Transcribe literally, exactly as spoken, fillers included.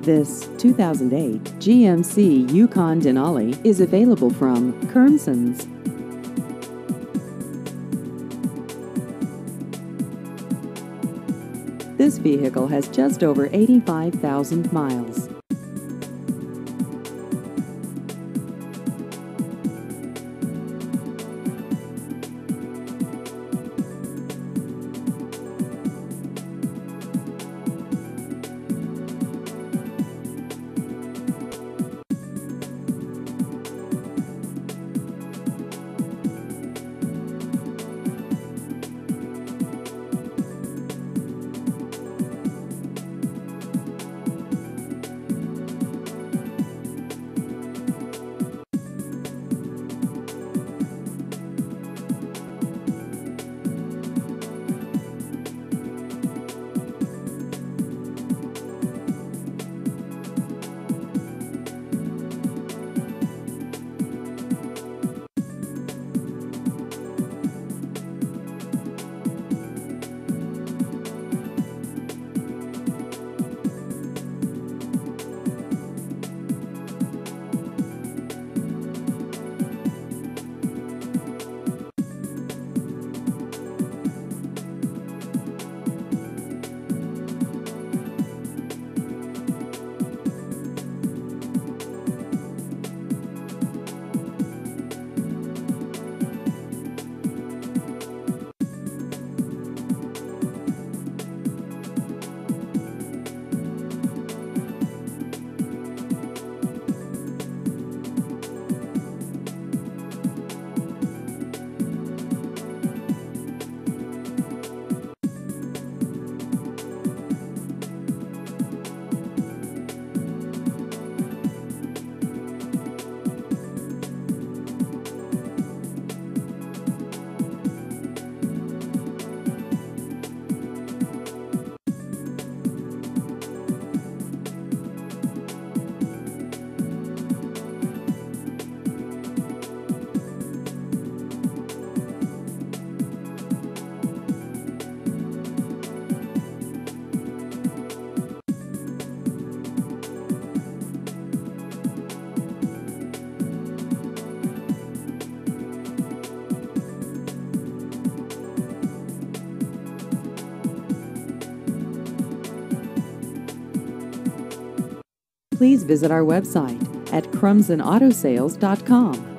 This two thousand eight G M C Yukon Denali is available from Kermsons. This vehicle has just over eighty-five thousand miles. Please visit our website at Kermson Auto Sales dot com.